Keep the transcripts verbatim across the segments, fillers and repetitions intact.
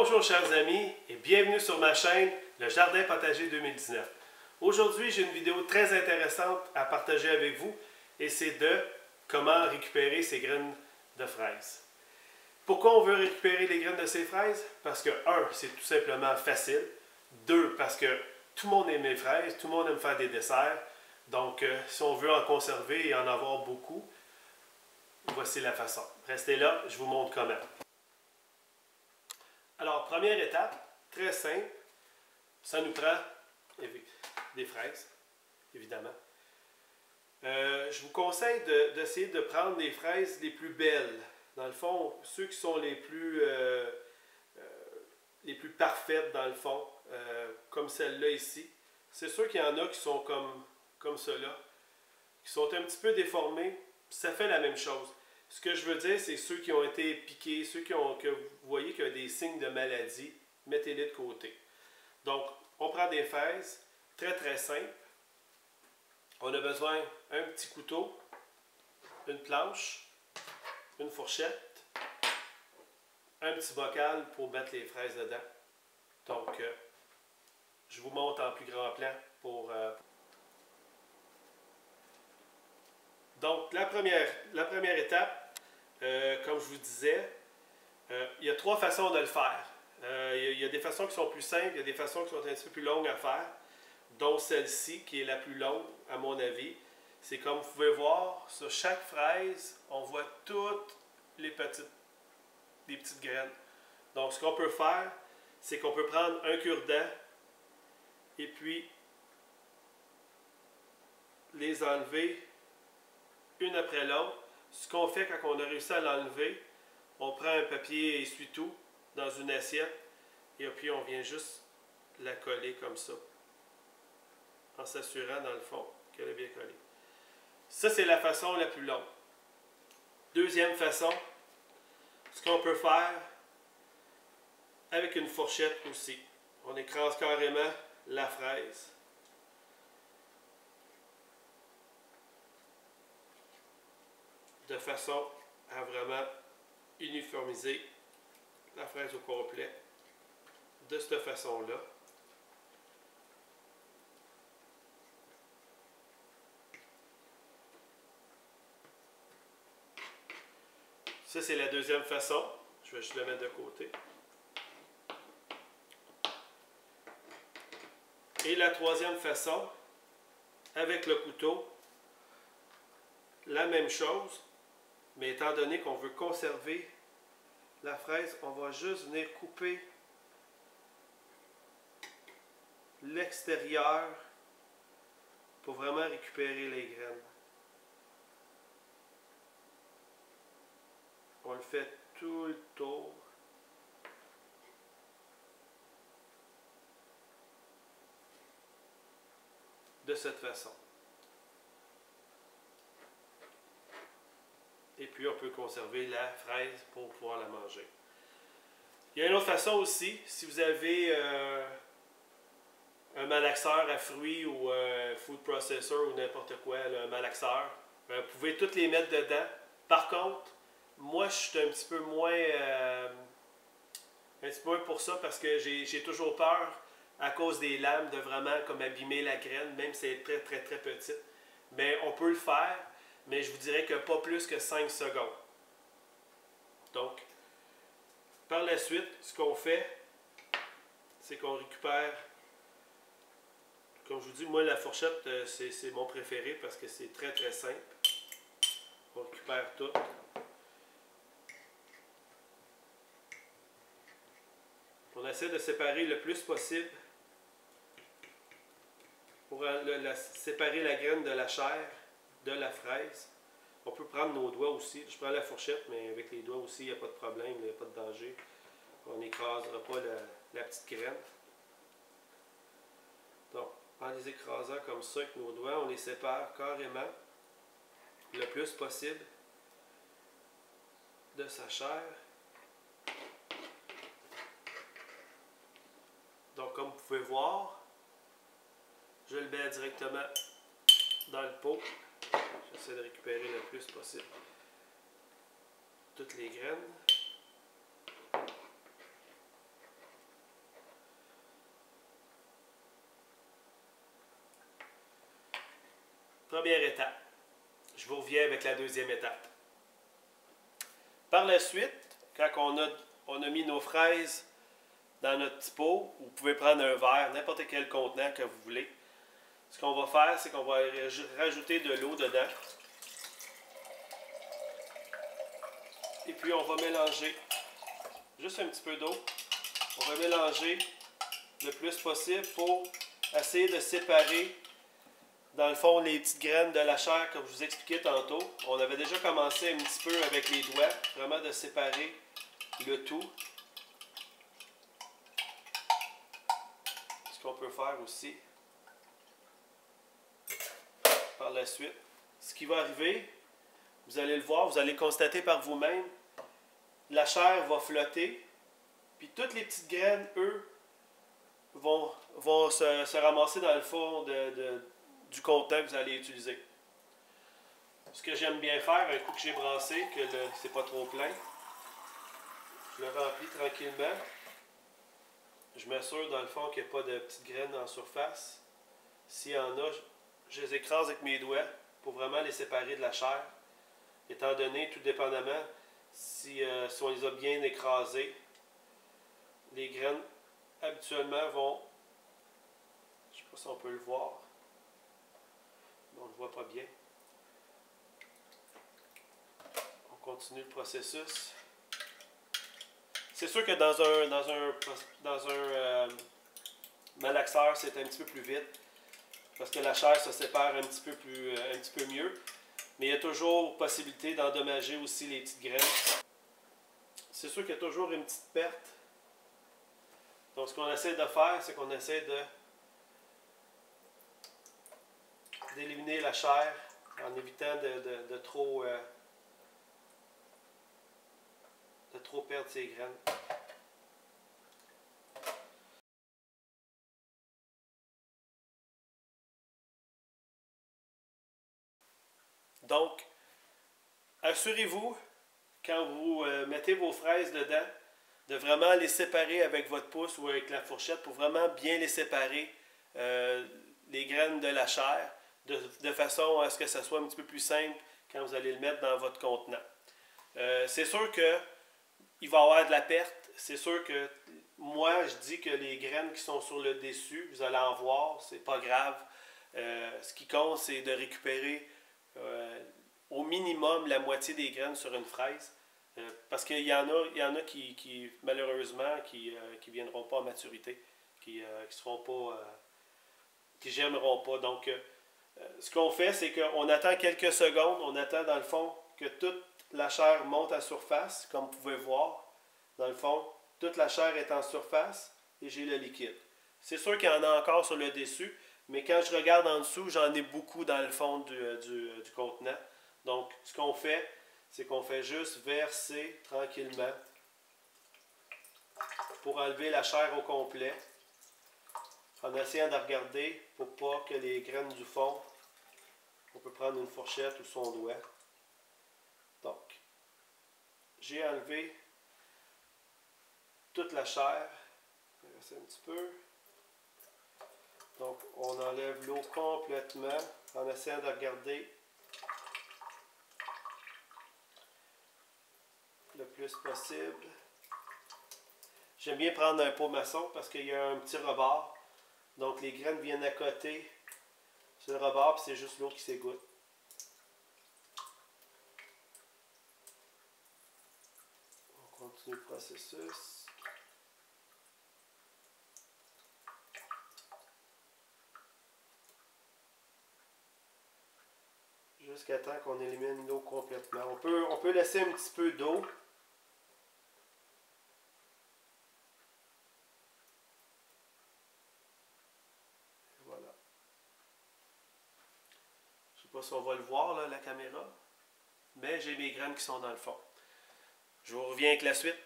Bonjour chers amis et bienvenue sur ma chaîne Le Jardin Potager deux mille dix-neuf. Aujourd'hui j'ai une vidéo très intéressante à partager avec vous et c'est de comment récupérer ces graines de fraises. Pourquoi on veut récupérer les graines de ces fraises? Parce que un, c'est tout simplement facile. Deux, parce que tout le monde aime les fraises, tout le monde aime faire des desserts. Donc euh, si on veut en conserver et en avoir beaucoup, voici la façon. Restez là, je vous montre comment. Alors, première étape, très simple, ça nous prend des fraises, évidemment. Euh, je vous conseille d'essayer de, de prendre des fraises les plus belles. Dans le fond, ceux qui sont les plus, euh, euh, les plus parfaites dans le fond, euh, comme celle-là ici. C'est sûr qu'il y en a qui sont comme, comme ceux-là, qui sont un petit peu déformés, ça fait la même chose. Ce que je veux dire, c'est ceux qui ont été piqués, ceux qui ont, que vous voyez qu'il y a des signes de maladie, mettez-les de côté. Donc, on prend des fraises, très très simple. On a besoin d'un petit couteau, une planche, une fourchette, un petit bocal pour mettre les fraises dedans. Donc, euh, je vous montre en plus grand plan pour... Euh, Donc, la première, la première étape, euh, comme je vous disais, euh, il y a trois façons de le faire. Euh, il, y a, il y a des façons qui sont plus simples, il y a des façons qui sont un petit peu plus longues à faire, dont celle-ci, qui est la plus longue, à mon avis. C'est comme vous pouvez voir, sur chaque fraise, on voit toutes les petites, les petites graines. Donc, ce qu'on peut faire, c'est qu'on peut prendre un cure-dent et puis les enlever une après l'autre. Ce qu'on fait quand on a réussi à l'enlever, on prend un papier essuie-tout dans une assiette et puis on vient juste la coller comme ça, en s'assurant dans le fond qu'elle est bien collée. Ça, c'est la façon la plus longue. Deuxième façon, ce qu'on peut faire avec une fourchette aussi. On écrase carrément la fraise. De façon à vraiment uniformiser la fraise au complet de cette façon-là. Ça, c'est la deuxième façon. Je vais juste le mettre de côté. Et la troisième façon, avec le couteau, la même chose. Mais étant donné qu'on veut conserver la fraise, on va juste venir couper l'extérieur pour vraiment récupérer les graines. On le fait tout le tour. De cette façon. Et puis on peut conserver la fraise pour pouvoir la manger. Il y a une autre façon aussi, si vous avez euh, un malaxeur à fruits ou un food processor ou n'importe quoi, là, un malaxeur, euh, vous pouvez toutes les mettre dedans. Par contre, moi je suis un petit peu moins euh, un petit peu moins pour ça parce que j'ai toujours peur à cause des lames de vraiment comme abîmer la graine, même si elle est très très très petite. Mais on peut le faire. Mais je vous dirais que pas plus que cinq secondes. Donc, par la suite, ce qu'on fait, c'est qu'on récupère, comme je vous dis, moi la fourchette, c'est mon préféré parce que c'est très très simple. On récupère tout. On essaie de séparer le plus possible pour la, la, séparer la graine de la chair de la fraise. On peut prendre nos doigts aussi. Je prends la fourchette, mais avec les doigts aussi, il n'y a pas de problème, il n'y a pas de danger. On n'écrasera pas la, la petite graine. Donc, en les écrasant comme ça avec nos doigts, on les sépare carrément le plus possible de sa chair. Donc, comme vous pouvez voir, je le mets directement dans le pot. J'essaie de récupérer le plus possible toutes les graines. Première étape. Je vous reviens avec la deuxième étape. Par la suite, quand on a, on a mis nos fraises dans notre petit pot, vous pouvez prendre un verre, n'importe quel contenant que vous voulez. Ce qu'on va faire, c'est qu'on va rajouter de l'eau dedans. Et puis on va mélanger juste un petit peu d'eau. On va mélanger le plus possible pour essayer de séparer, dans le fond, les petites graines de la chair, comme je vous expliquais tantôt. On avait déjà commencé un petit peu avec les doigts, vraiment de séparer le tout. Ce qu'on peut faire aussi par la suite. Ce qui va arriver, vous allez le voir, vous allez constater par vous-même, la chair va flotter, puis toutes les petites graines, eux, vont, vont se, se ramasser dans le fond de, de, du contenant que vous allez utiliser. Ce que j'aime bien faire, un coup que j'ai brassé, que c'est pas trop plein, je le remplis tranquillement. Je m'assure dans le fond qu'il n'y a pas de petites graines en surface. S'il y en a, je les écrase avec mes doigts pour vraiment les séparer de la chair. Étant donné, tout dépendamment, si, euh, si on les a bien écrasés, les graines habituellement vont, je ne sais pas si on peut le voir, mais on ne le voit pas bien. On continue le processus. C'est sûr que dans un, dans un, dans un euh, malaxeur, c'est un petit peu plus vite, parce que la chair se sépare un petit peu, plus, un petit peu mieux. Mais il y a toujours possibilité d'endommager aussi les petites graines. C'est sûr qu'il y a toujours une petite perte. Donc ce qu'on essaie de faire, c'est qu'on essaie de d'éliminer la chair en évitant de, de, de, trop, euh, de trop perdre ses graines. Donc, assurez-vous, quand vous euh, mettez vos fraises dedans, de vraiment les séparer avec votre pouce ou avec la fourchette pour vraiment bien les séparer, euh, les graines de la chair, de, de façon à ce que ça soit un petit peu plus simple quand vous allez le mettre dans votre contenant. Euh, c'est sûr qu'il va y avoir de la perte. C'est sûr que moi, je dis que les graines qui sont sur le dessus, vous allez en voir, c'est pas grave. Euh, ce qui compte, c'est de récupérer euh, au minimum la moitié des graines sur une fraise. Euh, parce qu'il y en a, il y en a qui, qui malheureusement, qui ne euh, viendront pas à maturité, qui ne euh, seront pas, euh, qui germeront pas. Donc, euh, ce qu'on fait, c'est qu'on attend quelques secondes, on attend dans le fond que toute la chair monte à surface, comme vous pouvez voir. Dans le fond, toute la chair est en surface et j'ai le liquide. C'est sûr qu'il y en a encore sur le dessus, mais quand je regarde en dessous, j'en ai beaucoup dans le fond du, du, du contenant. Donc, ce qu'on fait, c'est qu'on fait juste verser tranquillement pour enlever la chair au complet, en essayant de regarder pour pas que les graines du fond, on peut prendre une fourchette ou son doigt. Donc, j'ai enlevé toute la chair. Il reste un petit peu. Donc, on enlève l'eau complètement en essayant de regarder le plus possible. J'aime bien prendre un pot maçon parce qu'il y a un petit rebord. Donc, les graines viennent à côté sur le rebord, puis c'est juste l'eau qui s'égoutte. On continue le processus. Jusqu'à temps qu'on élimine l'eau complètement. On peut, on peut laisser un petit peu d'eau. Voilà. Je ne sais pas si on va le voir, là, la caméra. Mais j'ai mes graines qui sont dans le fond. Je vous reviens avec la suite.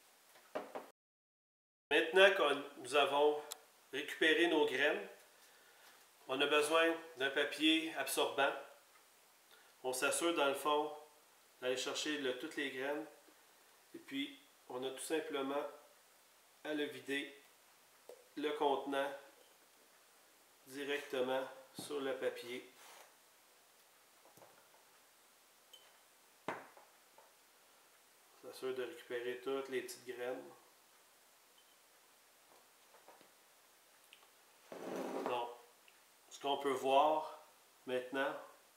Maintenant que nous avons récupéré nos graines, on a besoin d'un papier absorbant. On s'assure dans le fond d'aller chercher le, toutes les graines. Et puis, on a tout simplement à le vider le contenant directement sur le papier. sûr de récupérer toutes les petites graines. Donc, ce qu'on peut voir maintenant,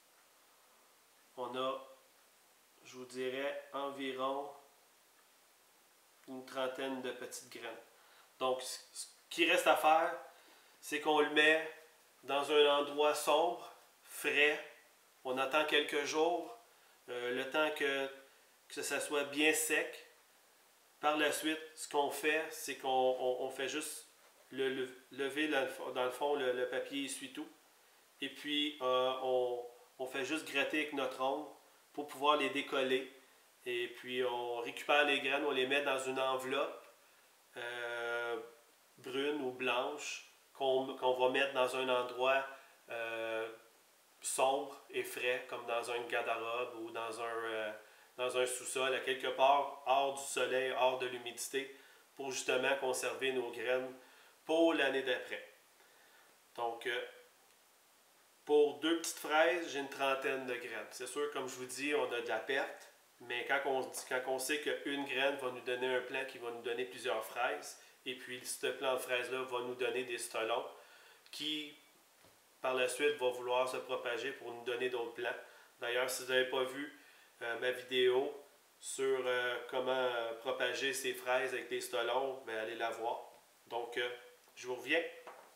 on a, je vous dirais, environ une trentaine de petites graines. Donc, ce qui reste à faire, c'est qu'on le met dans un endroit sombre, frais. On attend quelques jours, euh, le temps que, que ça soit bien sec. Par la suite, ce qu'on fait, c'est qu'on on, on fait juste le, le, lever dans le, dans le fond le, le papier essuie-tout. Et puis, euh, on, on fait juste gratter avec notre ongle pour pouvoir les décoller. Et puis, on récupère les graines, on les met dans une enveloppe euh, brune ou blanche qu'on qu'on va mettre dans un endroit euh, sombre et frais, comme dans un garde-robe ou dans un, euh, dans un sous-sol, à quelque part hors du soleil, hors de l'humidité, pour justement conserver nos graines pour l'année d'après. Donc, euh, pour deux petites fraises, j'ai une trentaine de graines. C'est sûr, comme je vous dis, on a de la perte, mais quand on, quand on sait qu'une graine va nous donner un plant qui va nous donner plusieurs fraises, et puis ce plant de fraises-là va nous donner des stolons qui, par la suite, va vouloir se propager pour nous donner d'autres plants. D'ailleurs, si vous n'avez pas vu euh, ma vidéo sur euh, comment euh, propager ces fraises avec des stolons, bien, allez la voir. Donc, euh, je vous reviens.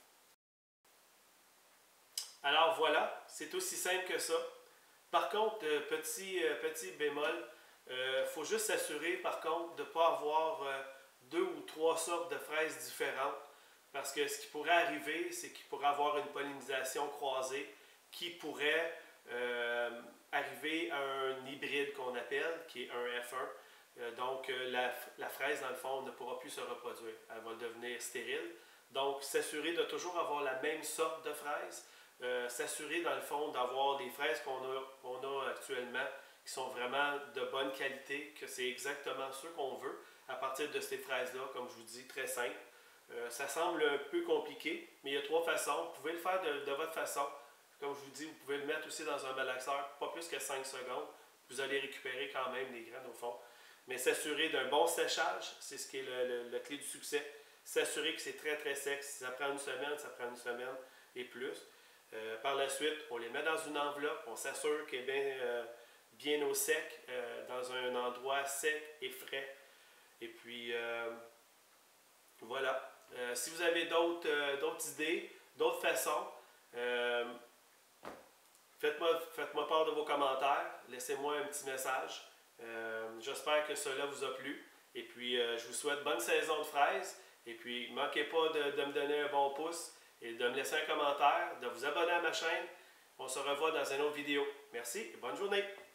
Alors voilà, c'est aussi simple que ça. Par contre, euh, petit, euh, petit bémol, il euh, faut juste s'assurer par contre de ne pas avoir euh, deux ou trois sortes de fraises différentes. Parce que ce qui pourrait arriver, c'est qu'il pourrait avoir une pollinisation croisée qui pourrait euh, arriver à un hybride qu'on appelle, qui est un F un. Euh, donc euh, la, la fraise, dans le fond, ne pourra plus se reproduire. Elle va devenir stérile. Donc, s'assurer de toujours avoir la même sorte de fraise. Euh, s'assurer dans le fond d'avoir des fraises qu'on a, qu'on a actuellement qui sont vraiment de bonne qualité, que c'est exactement ce qu'on veut à partir de ces fraises-là, comme je vous dis, très simple. Euh, ça semble un peu compliqué, mais il y a trois façons. Vous pouvez le faire de, de votre façon. Comme je vous dis, vous pouvez le mettre aussi dans un malaxeur, pas plus que cinq secondes. Vous allez récupérer quand même les graines au fond. Mais s'assurer d'un bon séchage, c'est ce qui est le, le, le clé du succès. S'assurer que c'est très très sec. Si ça prend une semaine, ça prend une semaine et plus. Euh, par la suite, on les met dans une enveloppe, on s'assure qu'elle est bien, euh, bien au sec, euh, dans un endroit sec et frais. Et puis, euh, voilà. Euh, si vous avez d'autres euh, d'autres idées, d'autres façons, euh, faites-moi faites-moi part de vos commentaires, laissez-moi un petit message. Euh, J'espère que cela vous a plu. Et puis, euh, je vous souhaite bonne saison de fraises. Et puis, ne manquez pas de, de me donner un bon pouce et de me laisser un commentaire, de vous abonner à ma chaîne. On se revoit dans une autre vidéo. Merci et bonne journée!